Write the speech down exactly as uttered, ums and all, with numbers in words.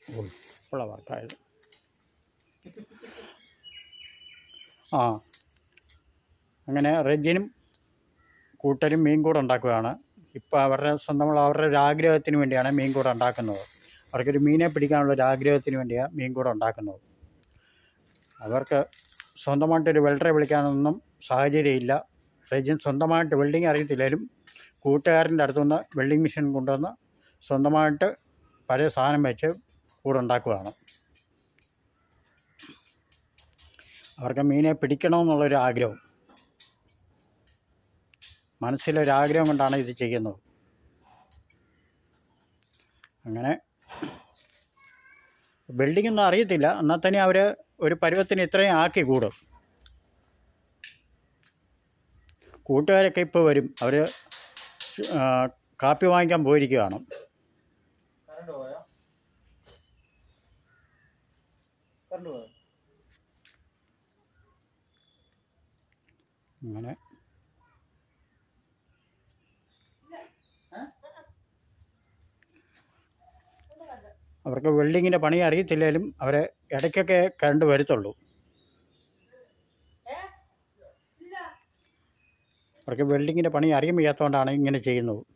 ഇപ്പോഴാണ് വർക്കായത്. ആ അങ്ങനെ റെജിനും കൂട്ടരും മീൻ കൂട് ഉണ്ടാക്കുകയാണ്. ഇപ്പോൾ അവരുടെ സ്വന്തമുള്ള അവരുടെ ഒരു ആഗ്രഹത്തിന് വേണ്ടിയാണ് മീൻ കൂട് ഉണ്ടാക്കുന്നത്. അവർക്കൊരു മീനെ പിടിക്കാനുള്ള ഒരു ആഗ്രഹത്തിന് വേണ്ടിയാണ് മീൻ കൂട് ഉണ്ടാക്കുന്നത്. അവർക്ക് സ്വന്തമായിട്ടൊരു വെൽഡറെ വിളിക്കാനൊന്നും സാഹചര്യമില്ല. റെജിൻ സ്വന്തമായിട്ട് വെൽഡിങ് അറിയത്തില്ലെങ്കിലും കൂട്ടുകാരൻ്റെ അടുത്തുനിന്ന് വെൽഡിങ് മെഷീൻ കൊണ്ടുവന്ന് സ്വന്തമായിട്ട് പഴയ സാധനം വെച്ച് കൂടുണ്ടാക്കുകയാണ്. അവർക്ക് മീനെ പിടിക്കണമെന്നുള്ളൊരു ആഗ്രഹം, മനസ്സിലൊരാഗ്രഹം കൊണ്ടാണ് ഇത് ചെയ്യുന്നത്. അങ്ങനെ വെൽഡിംഗ് ഒന്നും അറിയത്തില്ല, എന്നാൽ തന്നെ അവർ ഒരു പരുവത്തിന് ഇത്രയും ആക്കി കൂടും. കൂട്ടുകാരൊക്കെ ഇപ്പോൾ വരും. അവർ കാപ്പി വാങ്ങിക്കാൻ പോയിരിക്കുകയാണ്. അങ്ങനെ അവർക്ക് വെൽഡിങ്ങിൻ്റെ പണി അറിയത്തില്ലെങ്കിലും അവരെ ഇടയ്ക്കൊക്കെ കറണ്ട് വരുത്തുള്ളൂ. അവർക്ക് വെൽഡിങ്ങിൻ്റെ പണി അറിയാൻ വയ്യാത്തതുകൊണ്ടാണ് ഇങ്ങനെ ചെയ്യുന്നത്.